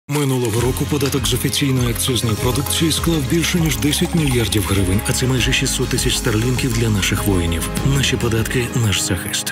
Минулого року податок з офіційної акцизної продукції склав більше, ніж 10 мільярдів гривень, а це майже 600 тисяч старлінків для наших воїнів. Наші податки – наш захист.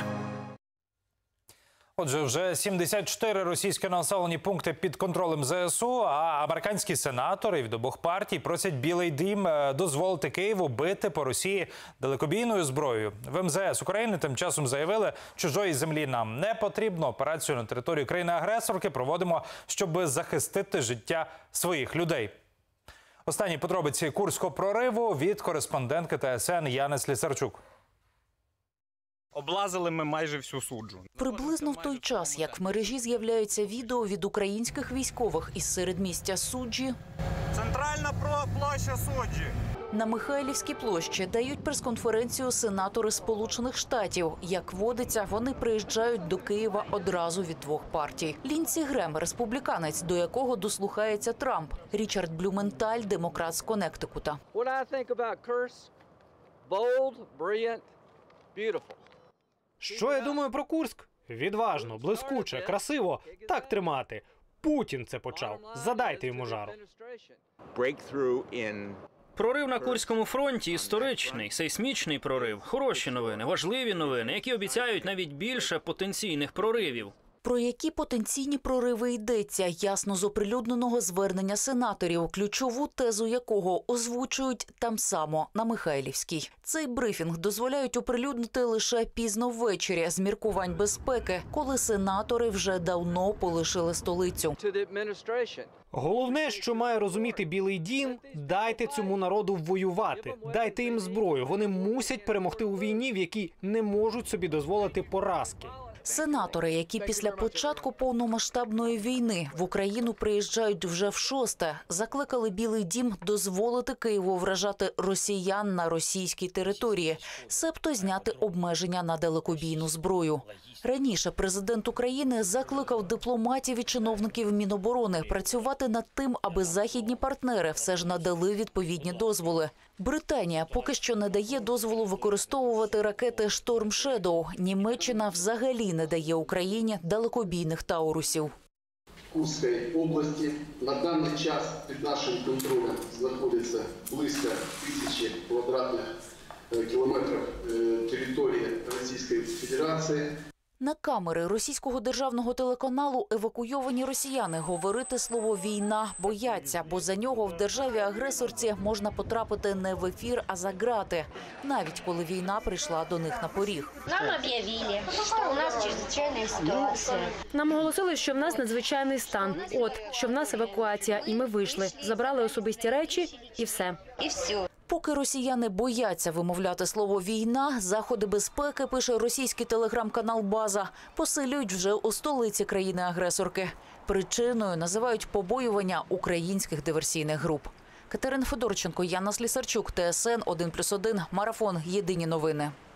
Отже, вже 74 російські населені пункти під контролем ЗСУ, а американські сенатори від обох партій просять Білий дім дозволити Києву бити по Росії далекобійною зброєю. В МЗС України тим часом заявили, чужої землі нам не потрібно. Операцію на території країни-агресорки проводимо, щоб захистити життя своїх людей. Останні подробиці Курського прориву від кореспондентки ТСН Яни Слісарчук. Облазили ми майже всю суджу. Приблизно в той час, як в мережі з'являються відео від українських військових із середмістя Суджі, Центральна площа Суджі. на Михайлівській площі дають прес-конференцію сенатори Сполучених Штатів. Як водиться, вони приїжджають до Києва одразу від двох партій. Лінсі Грем – республіканець, до якого дослухається Трамп. Річард Блюменталь – демократ з Коннектикута. Що я думаю про Курськ? Відважно, блискуче, красиво. Так тримати. Путін це почав. Задайте йому жару. Прорив на Курському фронті – історичний, сейсмічний прорив. Хороші новини, важливі новини, які обіцяють навіть більше потенційних проривів. Про які потенційні прориви йдеться, ясно з оприлюдненого звернення сенаторів, ключову тезу якого озвучують там само, на Михайлівській. Цей брифінг дозволяють оприлюднити лише пізно ввечері з міркувань безпеки, коли сенатори вже давно полишили столицю. Головне, що має розуміти Білий дім – дайте цьому народу воювати. Дайте їм зброю. Вони мусять перемогти у війні, в якій не можуть собі дозволити поразки. Сенатори, які після початку повномасштабної війни в Україну приїжджають вже в-6, закликали Білий дім дозволити Києву вражати росіян на російській території, себто зняти обмеження на далекобійну зброю. Раніше президент України закликав дипломатів і чиновників Міноборони працювати над тим, аби західні партнери все ж надали відповідні дозволи. Британія поки що не дає дозволу використовувати ракети «Шторм Шедоу». Німеччина взагалі не дає Україні далекобійних таурусів. Курській області на даний час під нашим контролем знаходиться близько 1000 квадратних кілометрів території Російської Федерації. На камери російського державного телеканалу евакуйовані росіяни говорити слово «війна» бояться, бо за нього в державі-агресорці можна потрапити не в ефір, а за ґрати, навіть коли війна прийшла до них на поріг. Нам об'явили, що у нас чрезвичайна ситуація. Нам оголосили, що в нас надзвичайний стан, що в нас евакуація, і ми вийшли, забрали особисті речі і все. І все. Поки росіяни бояться вимовляти слово «війна», заходи безпеки, пише російський телеграм-канал «База», посилюють вже у столиці країни-агресорки. Причиною називають побоювання українських диверсійних груп. Катерина Федорченко, Яна Слісарчук, ТСН 1+1, Марафон. Єдині новини.